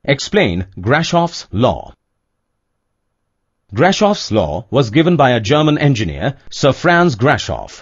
Explain Grashof's law. Grashof's law was given by a German engineer, Sir Franz Grashof.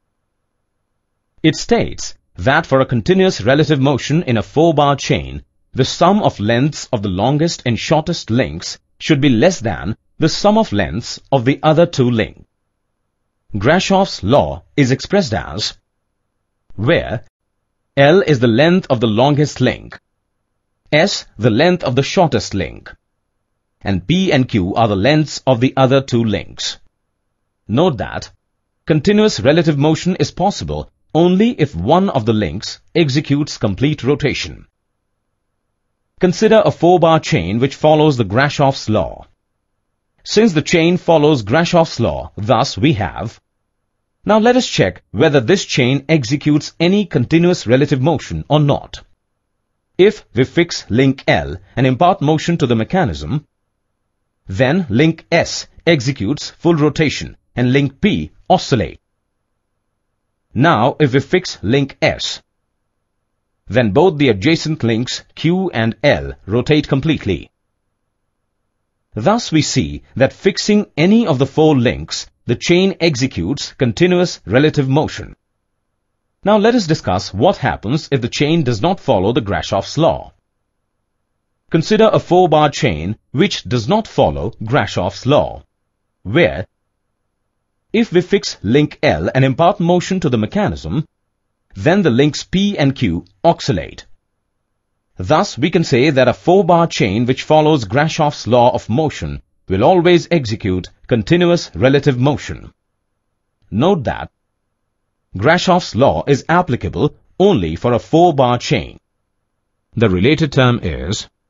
It states that for a continuous relative motion in a 4-bar chain, the sum of lengths of the longest and shortest links should be less than the sum of lengths of the other two links. Grashof's law is expressed as where L is the length of the longest link, S the length of the shortest link, and P and Q are the lengths of the other two links. Note that continuous relative motion is possible only if one of the links executes complete rotation. Consider a 4-bar chain which follows the Grashof's law. Since the chain follows Grashof's law, thus we have. Now let us check whether this chain executes any continuous relative motion or not. If we fix link L and impart motion to the mechanism, then link S executes full rotation and link P oscillates. Now if we fix link S, then both the adjacent links Q and L rotate completely. Thus we see that fixing any of the 4 links, the chain executes continuous relative motion. Now let us discuss what happens if the chain does not follow the Grashof's law. Consider a 4-bar chain which does not follow Grashof's law, where if we fix link L and impart motion to the mechanism, then the links P and Q oscillate. Thus we can say that a 4-bar chain which follows Grashof's law of motion will always execute continuous relative motion. Note that Grashof's law is applicable only for a 4-bar chain. The related term is